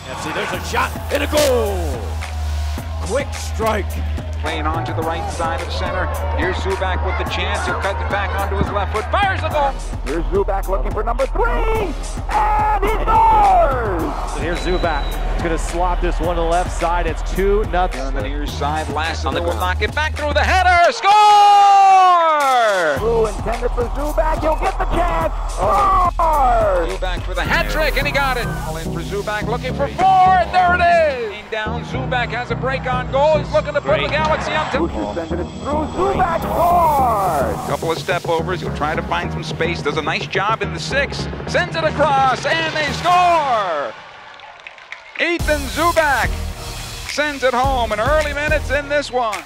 See, there's a shot and a goal. Quick strike. Playing on to the right side of center. Here's Zubak with the chance. He'll cut it back onto his left foot. Fires the goal. Here's Zubak looking for number 3. And he scores! So here's Zubak. He's going to slot this one to the left side. It's 2-0. On the near side. Lassiter will knock it back through the header. Score! Blue intended for Zubak. He'll get the chance. Scores! Zubak for the hat trick, and he got it. All in for Zubak, looking for 4, and there it is. Down. Zubak has a break on goal. He's looking to put the Galaxy on top. Boucher sends it through. Zubak scores! Couple of step overs. He'll try to find some space. Does a nice job in the 6. Sends it across, and they score! Ethan Zubak sends it home in early minutes in this one.